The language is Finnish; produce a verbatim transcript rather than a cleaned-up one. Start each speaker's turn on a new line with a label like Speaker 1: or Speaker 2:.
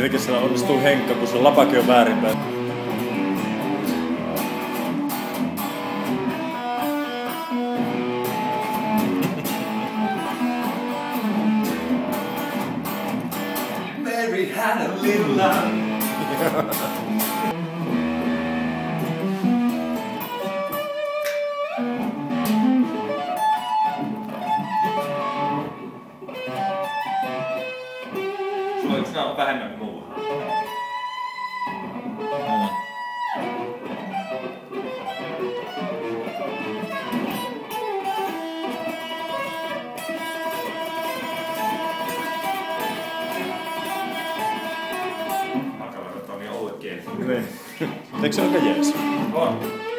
Speaker 1: Jotenkin siellä onnistuu Henkka, kun sun lapakin on väärinpäin.
Speaker 2: Mary had a little lamb. Sulla on yksi naama vähemmän kuin mulla.
Speaker 1: Mm.
Speaker 2: Makavarat on niin ollut kieli.
Speaker 1: Niin. Eikö se ole aika jees?
Speaker 2: On.